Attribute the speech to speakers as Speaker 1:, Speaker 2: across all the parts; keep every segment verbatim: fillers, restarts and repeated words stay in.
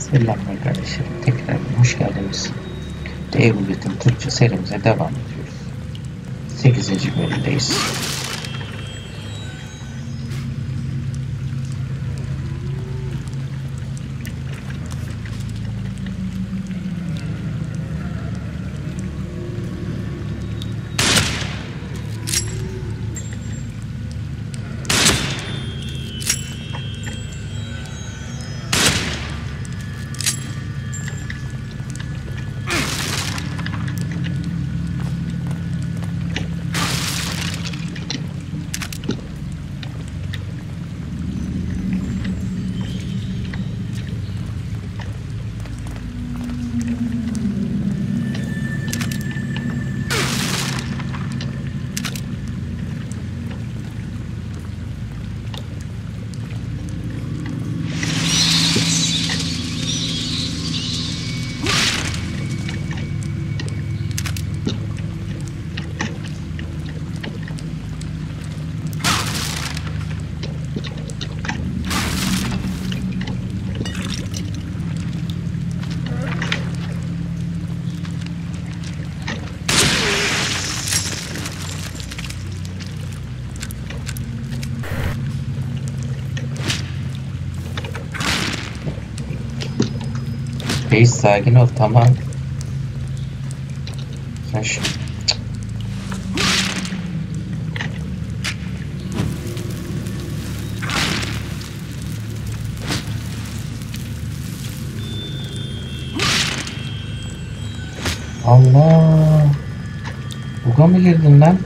Speaker 1: Selamlar kardeşim. Tekrar hoş geldiniz. Devletin Türkçe serimize devam ediyoruz. sekizinci bölümdeyiz. Reis sakin ol, tamam. Sen şu... Allah! Buga mı girdin lan?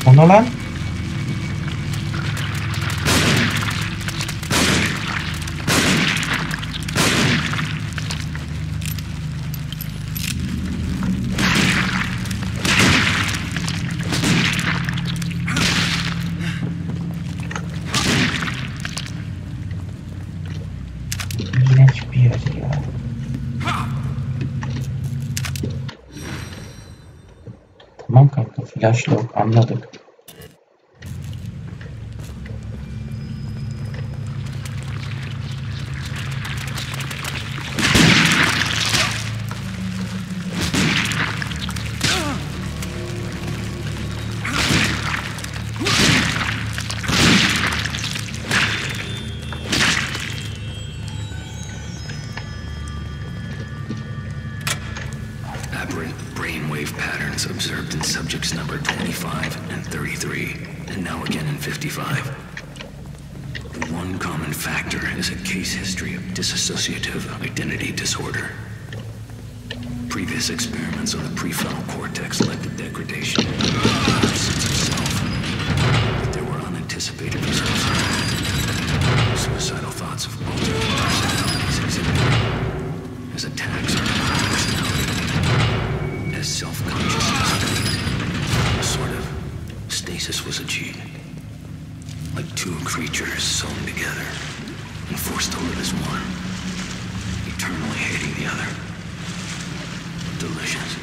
Speaker 1: O ne lan? İğrenç bir yer ya. Tamam kanka, flash yok, anladık.
Speaker 2: Aberrant brainwave patterns observed in subjects number twenty-five and thirty-three, and now again in fifty-five. The one common factor is a case history of dissociative identity disorder. Previous experiments on the prefrontal cortex led to degradation of the sense of self, but there were unanticipated results. Suicidal thoughts of multiple personalities exhibited as attacks on personality, as self-consciousness faded. A sort of stasis was achieved, like two creatures sewn together and forced to live as one, eternally hating the other. Delicious.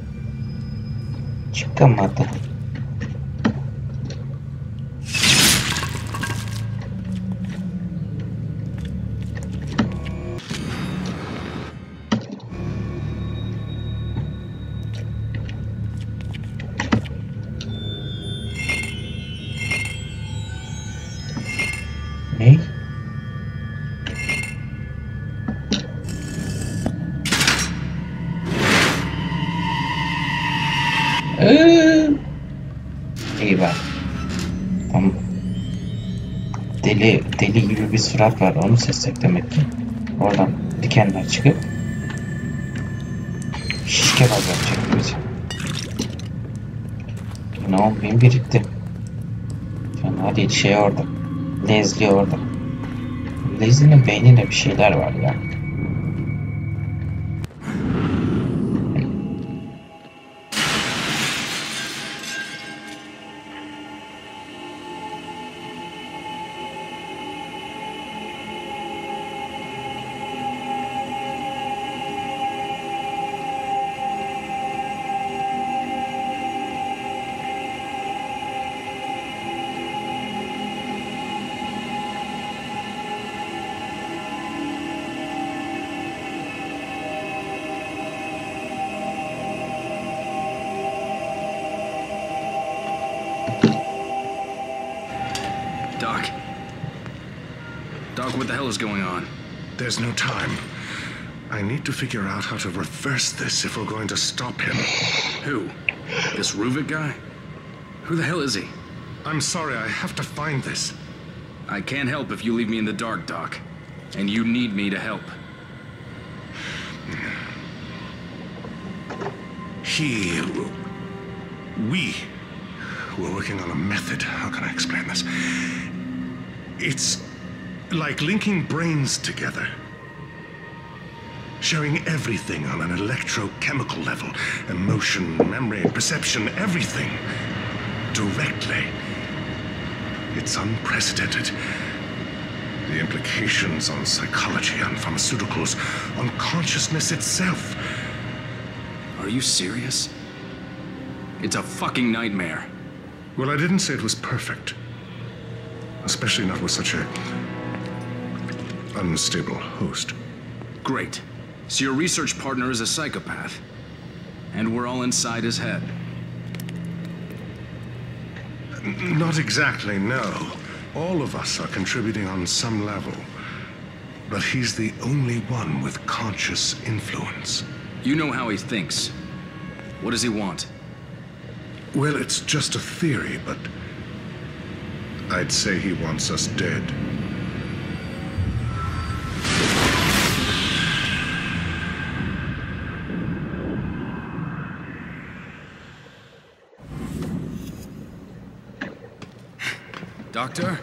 Speaker 1: Çıkamadı. Ee, Eyvah. Tamam. Deli, deli gibi bir surat var. Onu seslek demek ki. Oradan dikenler çıkıp şişke baz yapacak bizi. Ne oldu? Benim birikti. Fena değil. Şey orada. Leslie orada. Leslie'nin beyninde bir şeyler var ya.
Speaker 2: Doc. Doc, what the hell is going on?
Speaker 3: There's no time. I need to figure out how to reverse this if we're going to stop him.
Speaker 2: Who? This Ruvik guy? Who the hell is he?
Speaker 3: I'm sorry, I have to find this.
Speaker 2: I can't help if you leave me in the dark, Doc. And you need me to help.
Speaker 3: He... We... We're working on a method. How can I explain this? It's like linking brains together. Sharing everything on an electrochemical level. Emotion, memory, perception, everything. Directly. It's unprecedented. The implications on psychology, on pharmaceuticals, on consciousness itself.
Speaker 2: Are you serious? It's a fucking nightmare.
Speaker 3: Well, I didn't say it was perfect. Especially not with such a unstable host.
Speaker 2: Great. So your research partner is a psychopath. And we're all inside his head.
Speaker 3: N- not exactly, no. All of us are contributing on some level. But he's the only one with conscious influence.
Speaker 2: You know how he thinks. What does he want?
Speaker 3: Well, it's just a theory, but I'd say he wants us dead.
Speaker 2: Doctor?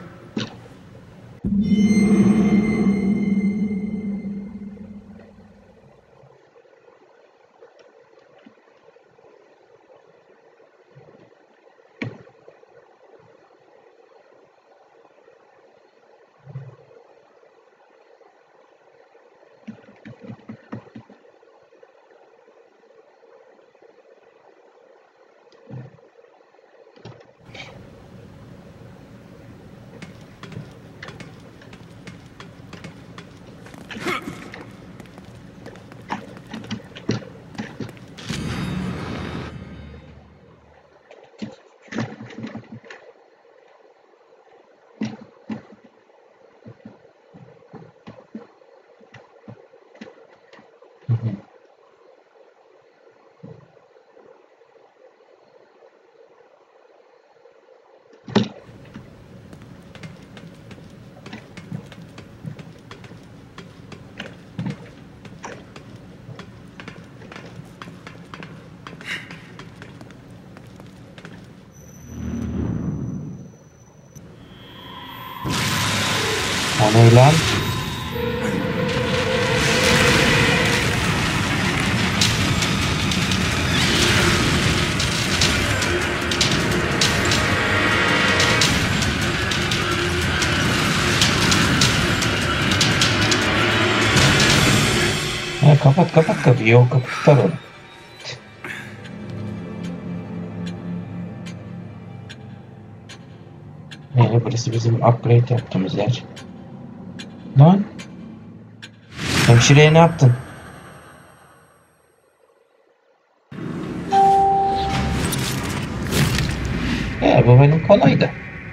Speaker 1: O ne lan? Ha, kapat kapat kapıyı. O kapı tutar onu. Yani burası bizim upgrade yaptığımız yer. Lan? Hemşireye ne yaptın? Ee, bu benim kolaydı.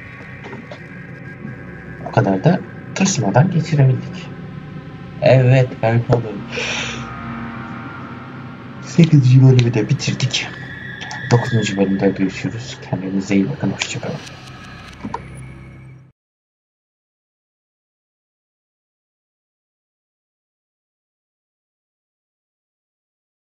Speaker 1: O kadar da tırsmadan geçirebildik. Evet, ben kaldım. sekizinci bölümü de bitirdik. dokuzuncu bölümde görüşürüz. Kendinize iyi bakın. Hoşçakalın.